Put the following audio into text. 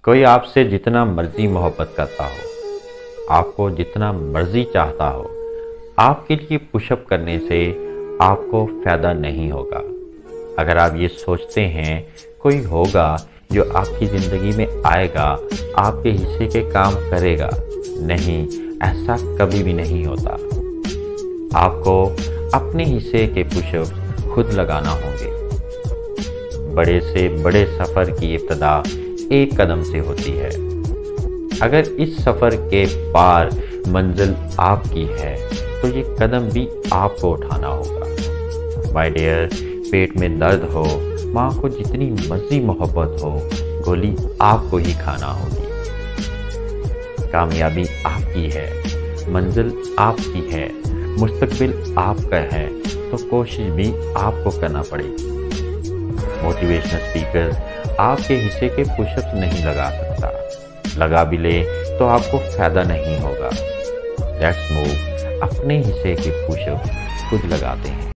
کوئی آپ سے جتنا مرضی محبت کرتا ہو، آپ کو جتنا مرضی چاہتا ہو، آپ کے لیے پش اپ کرنے سے آپ کو فائدہ نہیں ہوگا۔ اگر آپ یہ سوچتے ہیں کوئی ہوگا جو آپ کی زندگی میں آئے گا، آپ کے حصے کے کام کرے گا، نہیں، ایسا کبھی بھی نہیں ہوتا۔ آپ کو اپنے حصے کے پش اپ خود لگانا ہوں گے۔ بڑے سے بڑے سفر کی ابتدا ایک قدم سے ہوتی ہے۔ اگر اس سفر کے پار منزل آپ کی ہے تو یہ قدم بھی آپ کو اٹھانا ہوگا۔ مائی ڈیئر، پیٹ میں درد ہو، ماں کو جتنی مرضی محبت ہو، گولی آپ کو ہی کھانا ہوگی۔ کامیابی آپ کی ہے، منزل آپ کی ہے، مستقبل آپ کا ہے، تو کوشش بھی آپ کو کرنا پڑے گی۔ موٹیویشنل اسپیکر آپ کے حصے کے پش اپس نہیں لگا سکتا، لگا بھی لے تو آپ کو فائدہ نہیں ہوگا۔ لیٹس موو، اپنے حصے کے پش اپ خود لگاتے ہیں۔